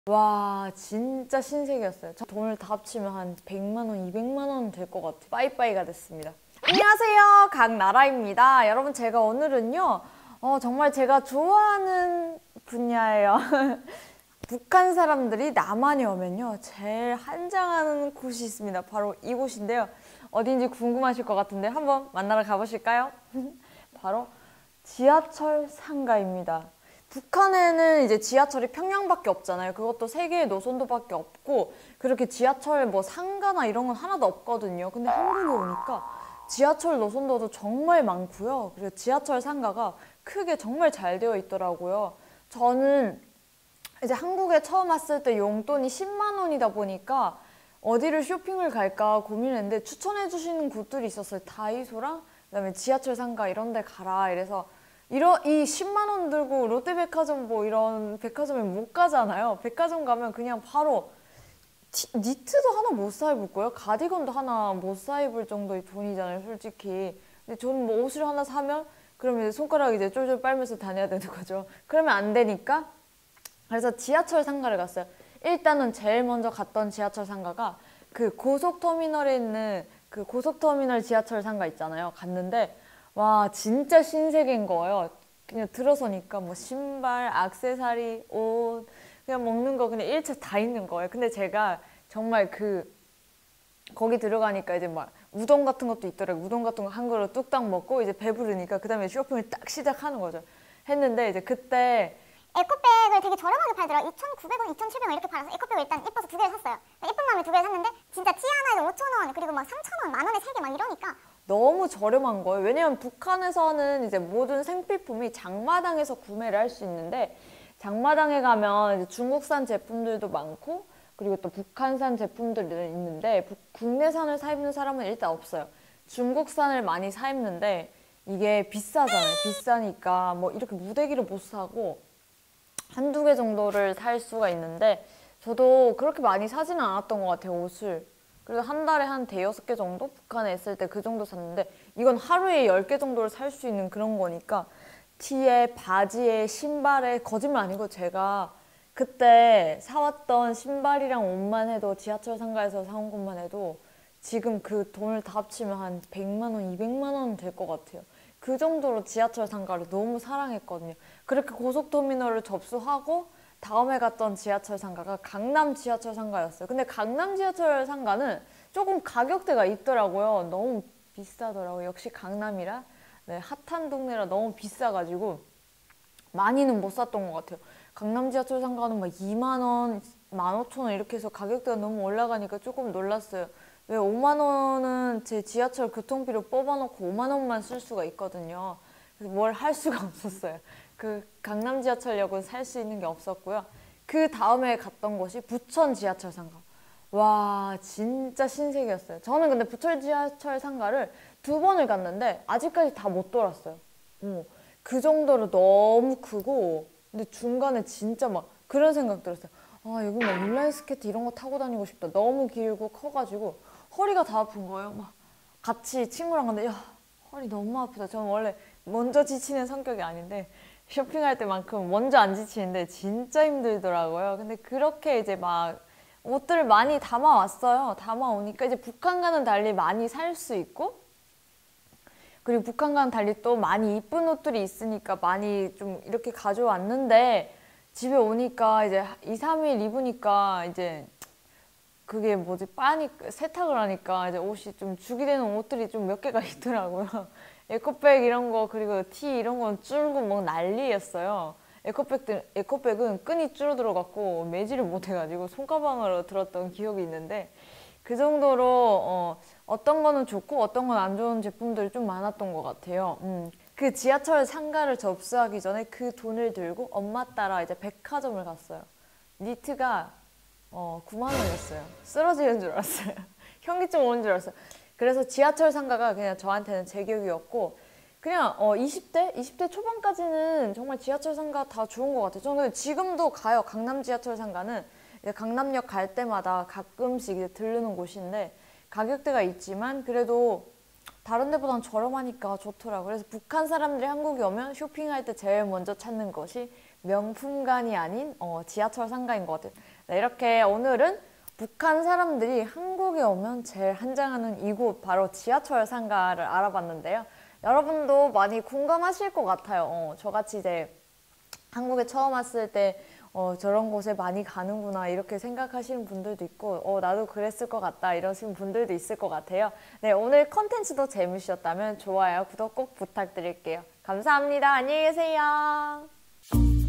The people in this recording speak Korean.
와, 진짜 신세계였어요. 저 돈을 다 합치면 한 100만 원, 200만 원 될 것 같아요. 빠이빠이가 됐습니다. 안녕하세요, 강나라입니다. 여러분, 제가 오늘은요, 정말 제가 좋아하는 분야예요. 북한 사람들이 남한에 오면요, 제일 환장하는 곳이 있습니다. 바로 이곳인데요. 어딘지 궁금하실 것 같은데 한번 만나러 가보실까요? 바로 지하철 상가입니다. 북한에는 이제 지하철이 평양밖에 없잖아요. 그것도 세 개의 노선도밖에 없고 그렇게 지하철 뭐 상가나 이런 건 하나도 없거든요. 근데 한국에 오니까 지하철 노선도도 정말 많고요. 그리고 지하철 상가가 크게 정말 잘 되어 있더라고요. 저는 이제 한국에 처음 왔을 때 용돈이 10만 원이다 보니까 어디를 쇼핑을 갈까 고민했는데 추천해 주시는 곳들이 있었어요. 다이소랑 그다음에 지하철 상가 이런 데 가라 이래서 이 10만 원 들고 롯데백화점 뭐 이런 백화점에 못 가잖아요. 백화점 가면 그냥 바로 니트도 하나 못 사 입을 거예요. 가디건도 하나 못 사 입을 정도의 돈이잖아요, 솔직히. 근데 저는 뭐 옷을 하나 사면 그러면 이제 손가락 이제 쫄쫄 빨면서 다녀야 되는 거죠. 그러면 안 되니까. 그래서 지하철 상가를 갔어요. 일단은 제일 먼저 갔던 지하철 상가가 그 고속터미널에 있는 그 고속터미널 지하철 상가 있잖아요. 갔는데 와, 진짜 신세계인 거예요. 그냥 들어서니까 뭐 신발, 액세서리, 옷, 그냥 먹는 거 그냥 일체 다 있는 거예요. 근데 제가 정말 거기 들어가니까 이제 막 우동 같은 것도 있더라고요. 우동 같은 거 한 그릇 뚝딱 먹고 이제 배부르니까 그 다음에 쇼핑을 딱 시작하는 거죠. 했는데 이제 그때 에코백을 되게 저렴하게 팔더라. 2,900원, 2,700원 이렇게 팔아서 에코백을 일단 예뻐서 두 개를 샀어요. 예쁜 마음에 두 개를 샀는데 진짜 티 하나에 5,000원 그리고 막 3,000원, 만 원에 세 개 막 이러니까 너무 저렴한 거예요. 왜냐면 북한에서는 이제 모든 생필품이 장마당에서 구매를 할 수 있는데 장마당에 가면 이제 중국산 제품들도 많고 그리고 또 북한산 제품들이 있는데 국내산을 사 입는 사람은 일단 없어요. 중국산을 많이 사 입는데 이게 비싸잖아요. 비싸니까 뭐 이렇게 무대기를 못 사고 한두 개 정도를 살 수가 있는데 저도 그렇게 많이 사지는 않았던 것 같아요, 옷을. 그래서 한 달에 한 대여섯 개 정도? 북한에 있을 때 그 정도 샀는데 이건 하루에 10개 정도를 살 수 있는 그런 거니까 티에, 바지에, 신발에 거짓말 아니고 제가 그때 사왔던 신발이랑 옷만 해도 지하철 상가에서 사온 것만 해도 지금 그 돈을 다 합치면 한 100만 원, 200만 원 될 것 같아요. 그 정도로 지하철 상가를 너무 사랑했거든요. 그렇게 고속터미널을 접수하고 다음에 갔던 지하철 상가가 강남 지하철 상가였어요. 근데 강남 지하철 상가는 조금 가격대가 있더라고요. 너무 비싸더라고요. 역시 강남이라 네, 핫한 동네라 너무 비싸가지고 많이는 못 샀던 것 같아요. 강남 지하철 상가는 막 2만 원, 15,000원 이렇게 해서 가격대가 너무 올라가니까 조금 놀랐어요. 왜 5만 원은 제 지하철 교통비로 뽑아놓고 5만 원만 쓸 수가 있거든요. 그래서 뭘 할 수가 없었어요. 그 강남 지하철역은 살 수 있는 게 없었고요. 그 다음에 갔던 곳이 부천 지하철 상가. 와, 진짜 신세계였어요. 저는 근데 부천 지하철 상가를 2번을 갔는데 아직까지 다 못 돌았어요. 그 정도로 너무 크고 근데 중간에 진짜 막 그런 생각 들었어요. 아, 여기 막 인라인 스케이트 이런 거 타고 다니고 싶다. 너무 길고 커가지고 허리가 다 아픈 거예요. 막 같이 친구랑 갔는데 야, 허리 너무 아프다. 저는 원래 먼저 지치는 성격이 아닌데 쇼핑할 때만큼 먼저 안 지치는데 진짜 힘들더라고요. 근데 그렇게 이제 막 옷들을 많이 담아왔어요. 담아오니까 이제 북한과는 달리 많이 살 수 있고 그리고 북한과는 달리 또 많이 이쁜 옷들이 있으니까 많이 좀 이렇게 가져왔는데 집에 오니까 이제 2, 3일 입으니까 이제 그게 뭐지 세탁을 하니까 이제 옷이 좀 죽이 되는 옷들이 좀 몇 개가 있더라고요. 에코백 이런 거 그리고 티 이런 건 줄고 막 난리였어요. 에코백은 끈이 줄어들어갖고 매지를 못해가지고 손가방으로 들었던 기억이 있는데 그 정도로 어떤 거는 좋고 어떤 건 안 좋은 제품들이 좀 많았던 것 같아요. 그 지하철 상가를 접수하기 전에 그 돈을 들고 엄마 따라 이제 백화점을 갔어요. 니트가 9만 원이었어요. 쓰러지는 줄 알았어요. 현기증 오는 줄 알았어요. 그래서 지하철 상가가 그냥 저한테는 제격이었고 그냥 20대 초반까지는 정말 지하철 상가 다 좋은 것 같아요. 저는 지금도 가요. 강남 지하철 상가는 이제 강남역 갈 때마다 가끔씩 이제 들르는 곳인데 가격대가 있지만 그래도 다른 데보단 저렴하니까 좋더라고요. 그래서 북한 사람들이 한국에 오면 쇼핑할 때 제일 먼저 찾는 것이 명품관이 아닌 지하철 상가인 것 같아요. 네, 이렇게 오늘은 북한 사람들이 한국에 오면 제일 환장하는 이곳 바로 지하철 상가를 알아봤는데요. 여러분도 많이 공감하실 것 같아요. 저같이 이제 한국에 처음 왔을 때 저런 곳에 많이 가는구나 이렇게 생각하시는 분들도 있고 나도 그랬을 것 같다 이러시는 분들도 있을 것 같아요. 네, 오늘 컨텐츠도 재밌으셨다면 좋아요, 구독 꼭 부탁드릴게요. 감사합니다. 안녕히 계세요.